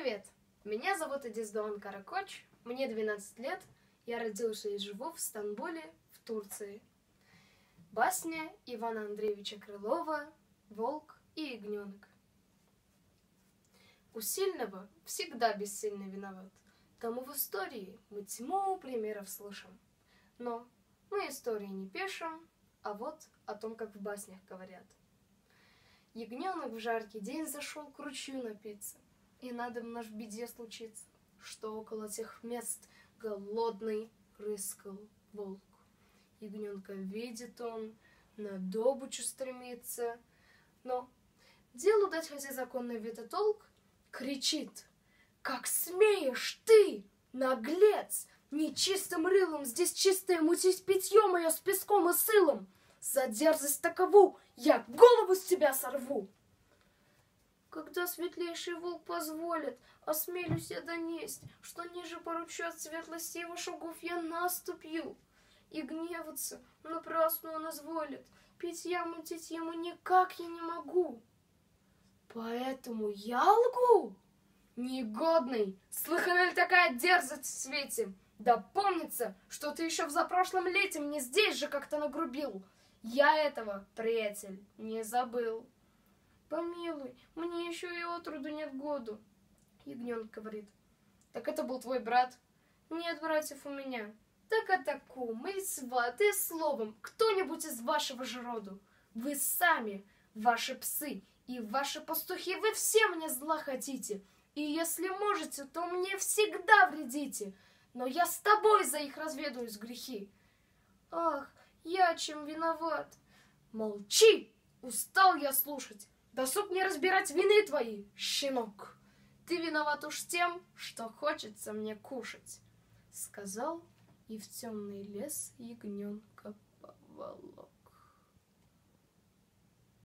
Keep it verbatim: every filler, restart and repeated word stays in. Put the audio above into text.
Привет! Меня зовут Эдисдоан Каракоч, мне двенадцать лет, я родился и живу в Стамбуле, в Турции. Басня Ивана Андреевича Крылова «Волк и ягненок». У сильного всегда бессильный виноват, тому в истории мы тьму примеров слышим. Но мы истории не пишем, а вот о том, как в баснях говорят. Ягненок в жаркий день зашел к ручью напиться, и надо мно в беде случиться, что около тех мест голодный рыскал волк. Ягненка видит он, на добычу стремится, но делу дать хотя законный ветотолк, кричит: «Как смеешь ты, наглец, нечистым рылом здесь чистое мутить питье мое с песком и сылом! За дерзость такову я голову с тебя сорву!» Когда светлейший волк позволит, осмелюсь я донесть, что ниже поручу от светлости его шагов я наступью. И гневаться напрасно он изволит, питья мутить ему никак я не могу. Поэтому я лгу? Негодный, слыхана ли такая дерзость в свете? Да помнится, что ты еще в запрошлом лете мне здесь же как-то нагрубил. Я этого, приятель, не забыл. Помилуй, мне еще и отроду нет году. Ягненок говорит: так это был твой брат? Нет братьев у меня. Так это кум, и сват, и словом, кто-нибудь из вашего же роду. Вы сами, ваши псы и ваши пастухи, вы все мне зла хотите. И если можете, то мне всегда вредите. Но я с тобой за их разведаюсь грехи. Ах, я чем виноват? Молчи, устал я слушать. Досуг мне разбирать вины твои, щенок. Ты виноват уж тем, что хочется мне кушать, сказал и в темный лес ягненка